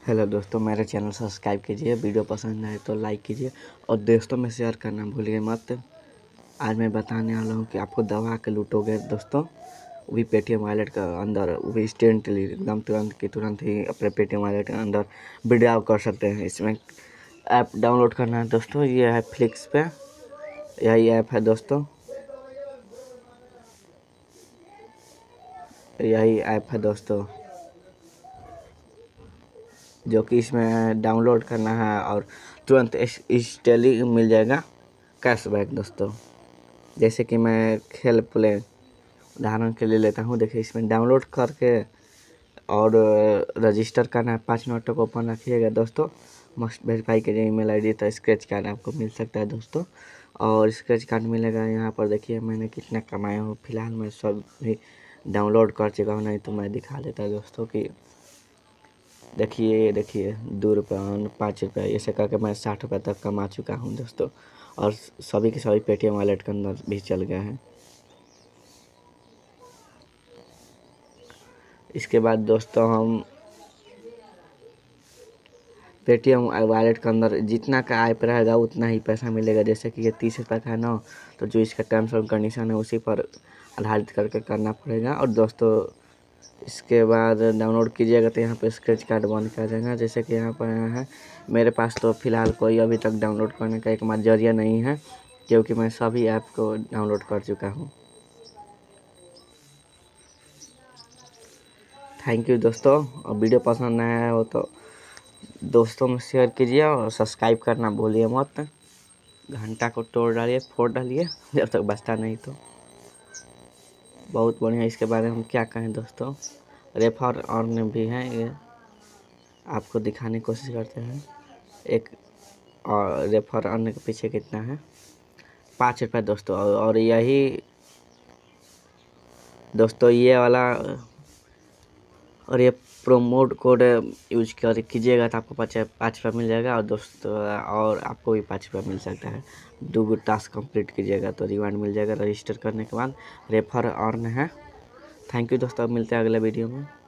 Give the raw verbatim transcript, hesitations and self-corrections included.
Hello दोस्तों, मेरे channel subscribe कीजिए। वीडियो पसंद आए तो लाइक कीजिए और दोस्तों में शेयर करना भूलिए मत। आज मैं बताने वाला हूँ कि आपको दबा के लूटोगे दोस्तों, वो भी पेटीएम वॉलेट का अंदर, वो भी इंस्टेंटली एकदम तुरंत की तुरंत ही अपने पेटीएम वॉलेट के अंदर विड्रॉ कर सकते हैं। इसमें ऐप डाउनलोड करना है दोस्तों, ये है फ्लिक्स पे, यही ऐप है दोस्तों, यही ऐप है दोस्तों जो कि इसमें डाउनलोड करना है और तुरंत इंस्टेंटली मिल जाएगा कैशबैक दोस्तों। जैसे कि मैं खेल प्ले उदाहरण के लिए लेता हूँ। देखिए, इसमें डाउनलोड करके और रजिस्टर करना है। पाँच मिनट तक ओपन रखिएगा दोस्तों। मस्ट वेरीफाई कीजिए ईमेल आईडी, तो स्क्रैच कार्ड आपको मिल सकता है दोस्तों। और स्क्रैच कार्ड मिलेगा यहाँ पर। देखिए मैंने कितना कमाया हूँ। फिलहाल मैं सब भी डाउनलोड कर चुका हूँ, नहीं तो मैं दिखा देता दोस्तों कि देखिए देखिए दो रुपये पाँच रुपये ऐसे करके मैं साठ रुपये तक कमा चुका हूँ दोस्तों। और सभी के सभी पेटीएम वॉलेट के अंदर भी चल गया है। इसके बाद दोस्तों हम पेटीएम वॉलेट के अंदर जितना का ऐप रहेगा उतना ही पैसा मिलेगा। जैसे कि ये तीस रुपये का है ना, तो जो इसका टर्म्स एंड कंडीशन है उसी पर आधारित करके करना पड़ेगा। और दोस्तों इसके बाद डाउनलोड कीजिएगा तो यहाँ पे स्क्रैच कार्ड बन कर जाएगा। जैसे कि यहाँ पर आया है, मेरे पास तो फ़िलहाल कोई अभी तक डाउनलोड करने का एक जरिया नहीं है, क्योंकि मैं सभी ऐप को डाउनलोड कर चुका हूँ। थैंक यू दोस्तों। और वीडियो पसंद आया हो तो दोस्तों में शेयर कीजिए और सब्सक्राइब करना भूलिए मत। घंटा को तोड़ डालिए, फोड़ डालिए जब तक बचता नहीं तो। बहुत बढ़िया। इसके बारे में हम क्या कहें दोस्तों, रेफर अर्न भी है, ये आपको दिखाने की कोशिश करते हैं। एक और रेफर अर्न के पीछे कितना है, पाँच रुपये दोस्तों। और यही दोस्तों ये वाला, और ये प्रोमोट कोड यूज कर कीजिएगा तो आपको पाँच पाँच रुपये मिल जाएगा। और दोस्तों और आपको भी पाँच रुपये मिल सकता है। दो गो टास्क कंप्लीट कीजिएगा तो रिवार्ड मिल जाएगा रजिस्टर करने के बाद। रेफर अर्न है। थैंक यू दोस्तों, मिलते हैं अगले वीडियो में।